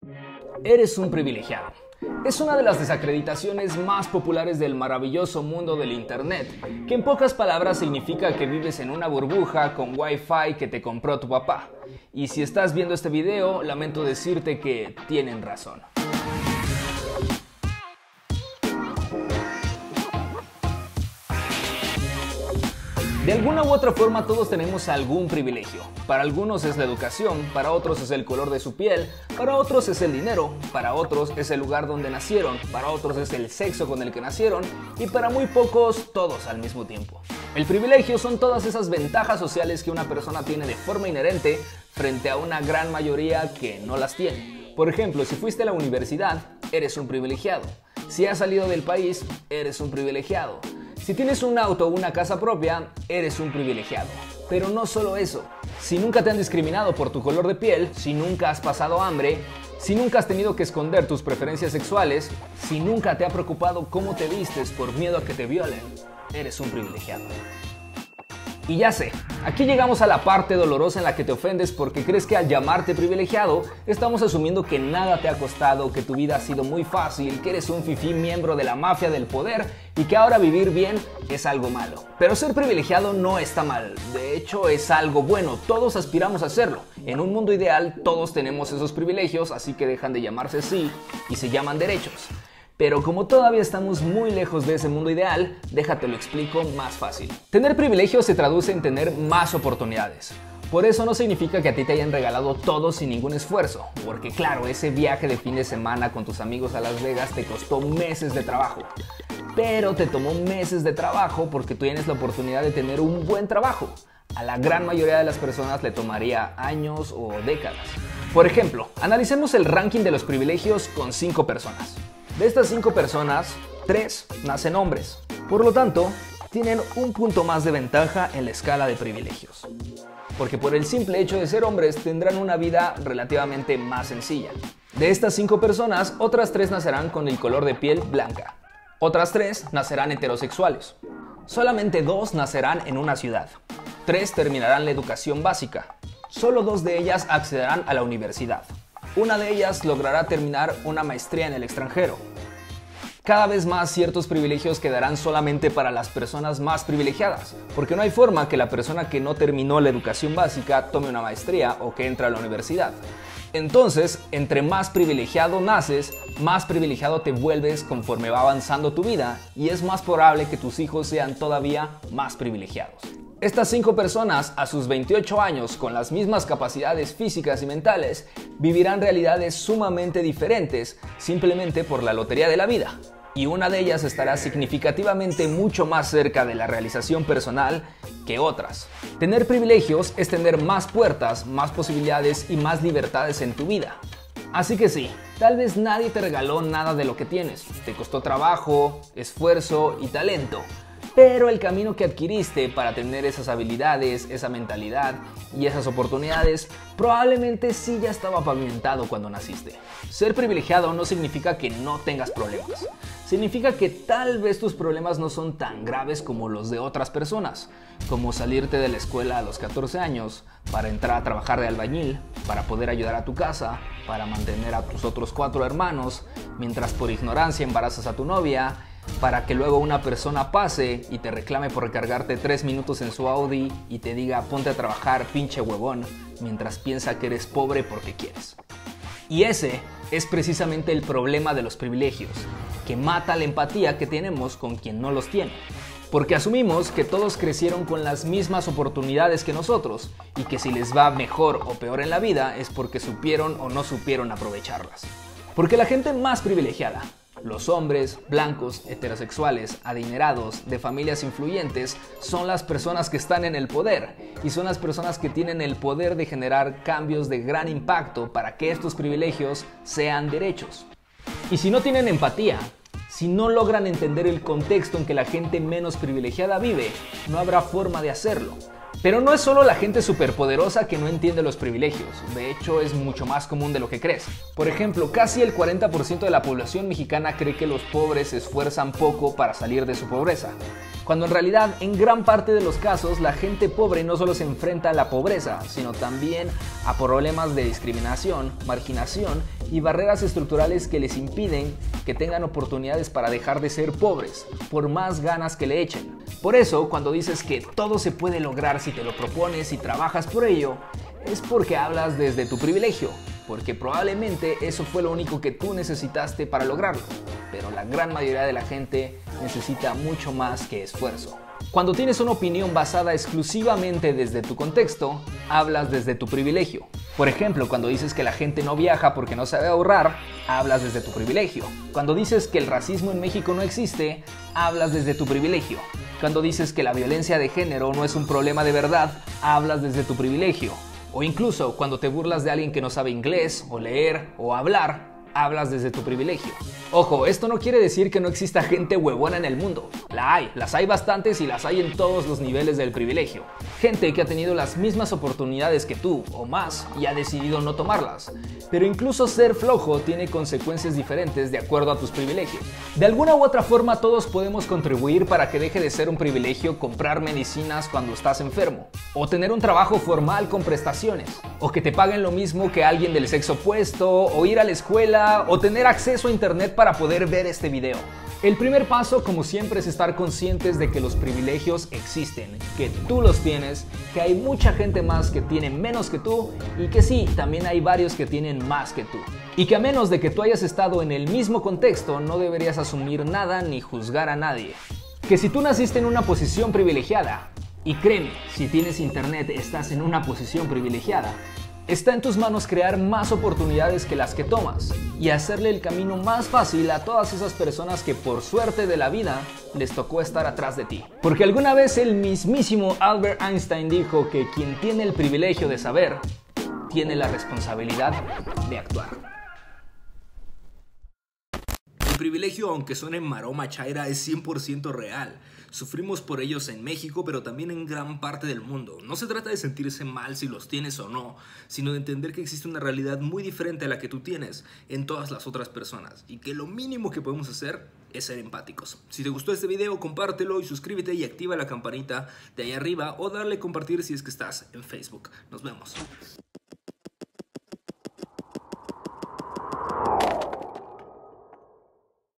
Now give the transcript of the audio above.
Eres un privilegiado. Es una de las desacreditaciones más populares del maravilloso mundo del internet, que en pocas palabras significa que vives en una burbuja con Wi-Fi que te compró tu papá. Y si estás viendo este video, lamento decirte que tienen razón. De alguna u otra forma todos tenemos algún privilegio. Para algunos es la educación, para otros es el color de su piel, para otros es el dinero, para otros es el lugar donde nacieron, para otros es el sexo con el que nacieron y para muy pocos todos al mismo tiempo. El privilegio son todas esas ventajas sociales que una persona tiene de forma inherente frente a una gran mayoría que no las tiene. Por ejemplo, si fuiste a la universidad, eres un privilegiado. Si has salido del país, eres un privilegiado. Si tienes un auto o una casa propia, eres un privilegiado. Pero no solo eso. Si nunca te han discriminado por tu color de piel, si nunca has pasado hambre, si nunca has tenido que esconder tus preferencias sexuales, si nunca te ha preocupado cómo te vistes por miedo a que te violen, eres un privilegiado. Y ya sé, aquí llegamos a la parte dolorosa en la que te ofendes porque crees que al llamarte privilegiado estamos asumiendo que nada te ha costado, que tu vida ha sido muy fácil, que eres un fifí miembro de la mafia del poder y que ahora vivir bien es algo malo. Pero ser privilegiado no está mal, de hecho es algo bueno, todos aspiramos a hacerlo. En un mundo ideal todos tenemos esos privilegios, así que dejan de llamarse así y se llaman derechos. Pero como todavía estamos muy lejos de ese mundo ideal, déjate lo explico más fácil. Tener privilegios se traduce en tener más oportunidades. Por eso no significa que a ti te hayan regalado todo sin ningún esfuerzo, porque claro, ese viaje de fin de semana con tus amigos a Las Vegas te costó meses de trabajo. Pero te tomó meses de trabajo porque tú tienes la oportunidad de tener un buen trabajo. A la gran mayoría de las personas le tomaría años o décadas. Por ejemplo, analicemos el ranking de los privilegios con 5 personas. De estas 5 personas, 3 nacen hombres. Por lo tanto, tienen un punto más de ventaja en la escala de privilegios. Porque por el simple hecho de ser hombres tendrán una vida relativamente más sencilla. De estas 5 personas, otras 3 nacerán con el color de piel blanca. Otras 3 nacerán heterosexuales. Solamente 2 nacerán en una ciudad. 3 terminarán la educación básica. Solo 2 de ellas accederán a la universidad. Una de ellas logrará terminar una maestría en el extranjero. Cada vez más ciertos privilegios quedarán solamente para las personas más privilegiadas, porque no hay forma que la persona que no terminó la educación básica tome una maestría o que entre a la universidad. Entonces, entre más privilegiado naces, más privilegiado te vuelves conforme va avanzando tu vida y es más probable que tus hijos sean todavía más privilegiados. Estas 5 personas, a sus 28 años, con las mismas capacidades físicas y mentales, vivirán realidades sumamente diferentes simplemente por la lotería de la vida. Y una de ellas estará significativamente mucho más cerca de la realización personal que otras. Tener privilegios es tener más puertas, más posibilidades y más libertades en tu vida. Así que sí, tal vez nadie te regaló nada de lo que tienes. Te costó trabajo, esfuerzo y talento. Pero el camino que adquiriste para tener esas habilidades, esa mentalidad y esas oportunidades probablemente sí ya estaba pavimentado cuando naciste. Ser privilegiado no significa que no tengas problemas. Significa que tal vez tus problemas no son tan graves como los de otras personas, como salirte de la escuela a los 14 años para entrar a trabajar de albañil, para poder ayudar a tu casa, para mantener a tus otros 4 hermanos, mientras por ignorancia embarazas a tu novia, para que luego una persona pase y te reclame por recargarte 3 minutos en su Audi y te diga ponte a trabajar pinche huevón, mientras piensa que eres pobre porque quieres. Y ese es precisamente el problema de los privilegios, que mata la empatía que tenemos con quien no los tiene. Porque asumimos que todos crecieron con las mismas oportunidades que nosotros y que si les va mejor o peor en la vida es porque supieron o no supieron aprovecharlas. Porque la gente más privilegiada, los hombres, blancos, heterosexuales, adinerados, de familias influyentes, son las personas que están en el poder y son las personas que tienen el poder de generar cambios de gran impacto para que estos privilegios sean derechos. Y si no tienen empatía, si no logran entender el contexto en que la gente menos privilegiada vive, no habrá forma de hacerlo. Pero no es solo la gente superpoderosa que no entiende los privilegios, de hecho es mucho más común de lo que crees. Por ejemplo, casi el 40% de la población mexicana cree que los pobres se esfuerzan poco para salir de su pobreza, Cuando en realidad, en gran parte de los casos, la gente pobre no solo se enfrenta a la pobreza, sino también a problemas de discriminación, marginación y barreras estructurales que les impiden que tengan oportunidades para dejar de ser pobres, por más ganas que le echen. Por eso, cuando dices que todo se puede lograr si te lo propones y trabajas por ello, es porque hablas desde tu privilegio, porque probablemente eso fue lo único que tú necesitaste para lograrlo, pero la gran mayoría de la gente necesita mucho más que esfuerzo. Cuando tienes una opinión basada exclusivamente desde tu contexto, hablas desde tu privilegio. Por ejemplo, cuando dices que la gente no viaja porque no sabe ahorrar, hablas desde tu privilegio. Cuando dices que el racismo en México no existe, hablas desde tu privilegio. Cuando dices que la violencia de género no es un problema de verdad, hablas desde tu privilegio. O incluso cuando te burlas de alguien que no sabe inglés, o leer, o hablar, hablas desde tu privilegio. Ojo, esto no quiere decir que no exista gente huevona en el mundo. Las hay bastantes y las hay en todos los niveles del privilegio. Gente que ha tenido las mismas oportunidades que tú, o más, y ha decidido no tomarlas. Pero incluso ser flojo tiene consecuencias diferentes de acuerdo a tus privilegios. De alguna u otra forma todos podemos contribuir para que deje de ser un privilegio comprar medicinas cuando estás enfermo, o tener un trabajo formal con prestaciones, o que te paguen lo mismo que alguien del sexo opuesto, o ir a la escuela, o tener acceso a internet para poder ver este video. El primer paso, como siempre, es estar conscientes de que los privilegios existen, que tú los tienes, que hay mucha gente más que tiene menos que tú y que sí, también hay varios que tienen más que tú. Y que a menos de que tú hayas estado en el mismo contexto, no deberías asumir nada ni juzgar a nadie. Que si tú naciste en una posición privilegiada, y créeme, si tienes internet estás en una posición privilegiada, está en tus manos crear más oportunidades que las que tomas y hacerle el camino más fácil a todas esas personas que por suerte de la vida les tocó estar atrás de ti. Porque alguna vez el mismísimo Albert Einstein dijo que quien tiene el privilegio de saber, tiene la responsabilidad de actuar. El privilegio, aunque suene maroma chaira, es 100% real. Sufrimos por ellos en México, pero también en gran parte del mundo. No se trata de sentirse mal si los tienes o no, sino de entender que existe una realidad muy diferente a la que tú tienes en todas las otras personas, y que lo mínimo que podemos hacer es ser empáticos. Si te gustó este video, compártelo y suscríbete y activa la campanita de ahí arriba, o darle compartir si es que estás en Facebook. Nos vemos.